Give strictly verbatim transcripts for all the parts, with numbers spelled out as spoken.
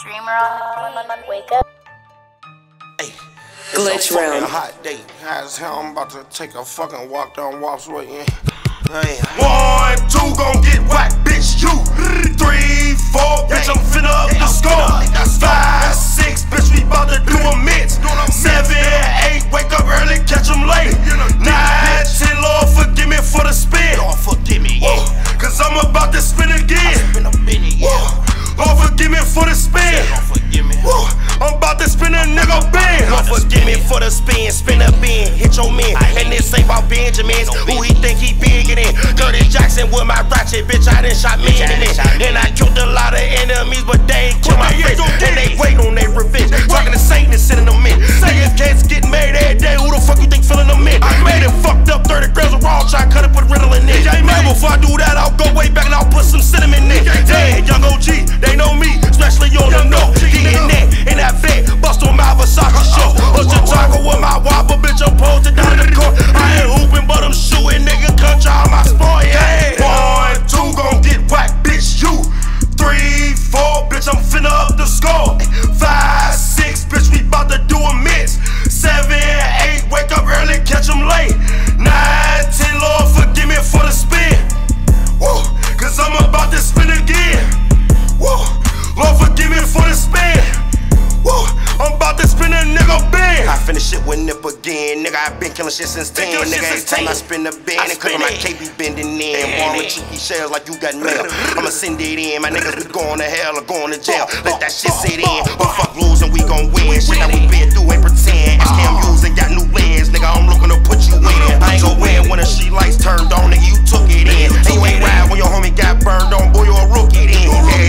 Dreamer on the beat. Wake up. Hey, Glitch round. A hot day. High as hell. I'm about to take a fucking walk down Walp's Way. Yeah. Hey. One, two, gon' get whacked, bitch. You three, four, bitch. I'm finna up the score. Five, six, bitch. We bout to do a mix. Seven, eight, wake up early, catch 'em late. Nine, ten, Lord forgive me for the spin. Lord forgive me, yeah. Cause I'm about to spin again. Spin up in it, yeah. Lord forgive me for the spin. Lord forgive me. I'm about to spin a nigga bin. Lord forgive me for the spin, spin a bin, hit your man. And this ain't about Benjamins, who he think he bigger than. Dirty Jackson with my ratchet, bitch, I done shot men in it. And I killed a lot of enemies, but they ain't kill my friends. And they wait on their revenge, talking to Satan and sending them in. Niggas cats getting married every day, who the fuck you think filling them in? Made it fucked up thirty grams of raw, try cut it, put Ritalin in. Nigga, before I do that, I'll go way back and I'll put some cinnamon in. Hey, young O G, they know me, especially on the know. Getting that in that bed, bust on my Versace show. Bust your taco with my whopper, bitch, I'm posted down in the court. I ain't hooping, but I'm shooting, nigga, cut y'all my sport, yeah. One, two, gon' get whacked, bitch. You three, four, bitch, I'm finna up the score. Five, six, bitch, we bout to do a mix. Seven, eight, wake up early, catch 'em late. Nine, ten, Lord forgive me for the spin. Woo, cause I'm about to spin again. Woo, Lord forgive me for the spin. Woo, I'm about to spin a nigga bin. I finish shit with nip again, nigga. I been killing shit since ten. killing shit Nigga, every since time ten. I spin the bin, I and cause spin my it. K be bending in. Warm with cheeky shells like you got mail. I'ma send it in. My niggas be going to hell or going to jail. Let that shit sit in. But fuck losing, we gon' win. Shit that we been through ain't pretend. Ask Cam using, got new lens, nigga. I'm looking to put you in. I ain't gon' win when the street lights turned on, nigga. You took it in. And you ain't ride when your homie got burned on, boy. You a rookie then.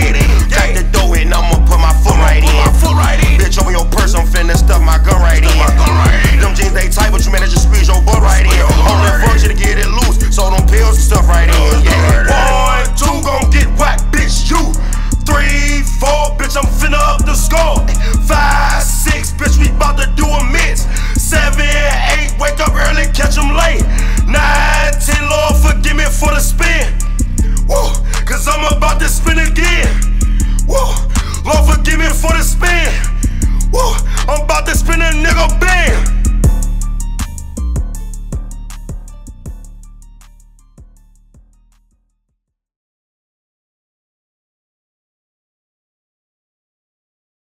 Got the dough and I'ma put my foot right in. Bitch, over your purse, I'm finna stuff my gun right in. Them jeans they tight, but you managed to squeeze your butt right in. Only function to get it loose, so them pills and stuff right in. Yeah. One, two, gon' get whacked, bitch. You three, four, bitch, I'm finna up the score. Five, six, bitch, we bout to do a mix. Seven, eight, wake up early, catch 'em late. Nine, ten, Lord forgive me for the spin. Woo, cause I'm about to spin again. Woo, Lord forgive me for the spin. Woo, I'm about to spin a nigga